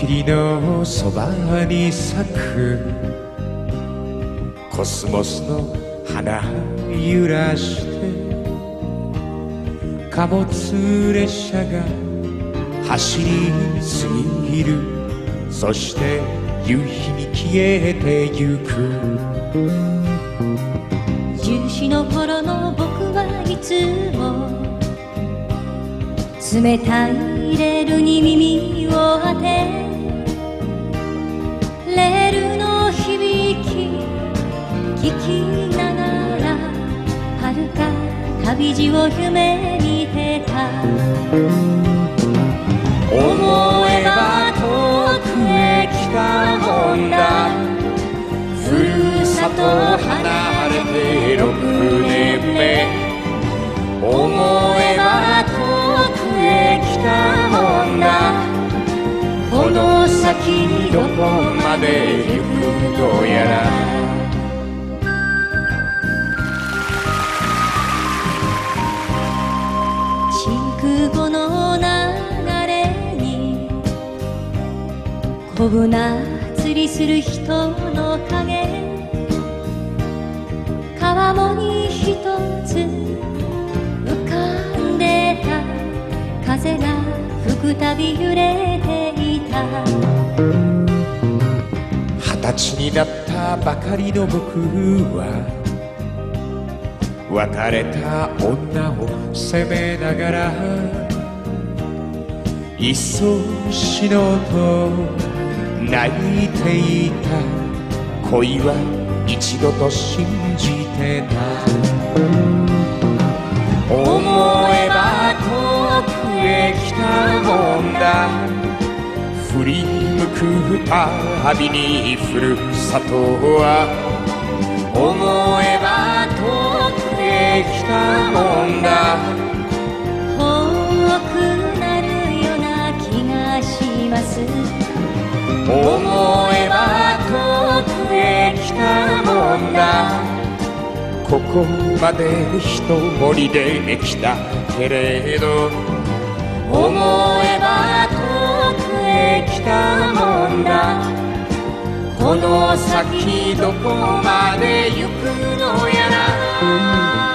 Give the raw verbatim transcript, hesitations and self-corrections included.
霧のそばに咲くコスモスの花揺らして貨物列車が走り過ぎる。そして夕日に消えてゆく。 十四の頃の僕はいつも冷たいレールに耳を当て、レールの響き聞きながら遥か旅路を夢見てた。思えば遠くへ来たもんだ。ふるさと離れてろくねんめ。思えば遠くへ来たもんだ。この先どこまで行くのやら。筑後の流れに小舟釣りする人の影。川面に一つ浮かんでた。風が吹くたび揺れていた。 二十歳になったばかりの僕は別れた女を責めながらいっそ死のうと泣いていた。恋は一度と信じてた。思えば遠くへ来たもんだ。振り向くたびにふるさとは思えば遠くへ来たもんだ。 遠くなるような気がします。 思えば遠くへ来たもんだ。ここまで一人で来たけれど思えば遠くへ来たもんだ。この先どこまで行くのやら。